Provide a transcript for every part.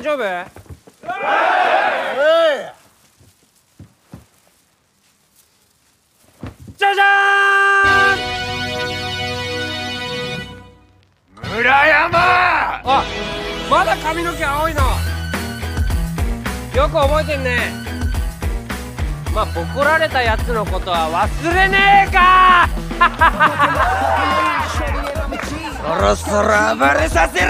丈夫？じゃじゃーん！村山！あ、まだ髪の毛青いの。よく覚えてんね。まあボコられたやつのことは忘れねえか。そろそろ暴れさせろ。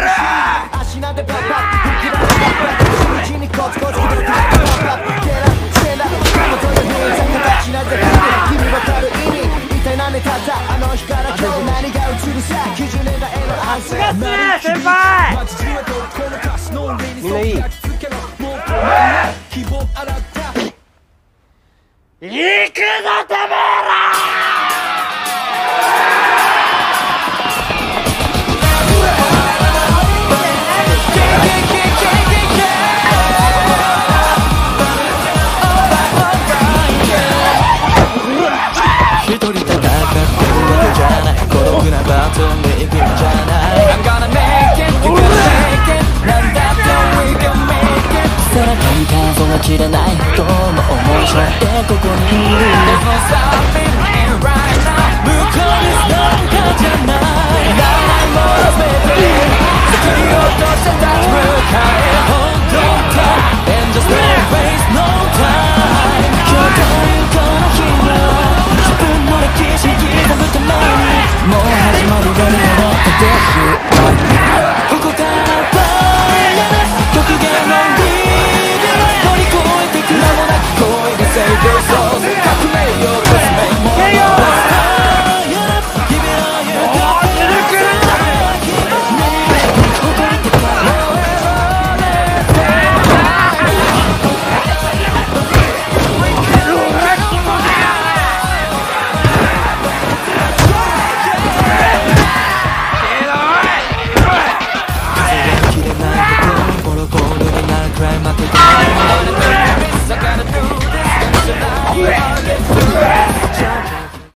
先輩、みんないい？行くぞてめえら！ 一人戦ってるわけじゃない、孤独なバトンで行くんじゃない。 I'm gonna make it, you gotta make it, なんだって we can make it。 空から風が散らないほどの想い背負ってここにいる。 There's no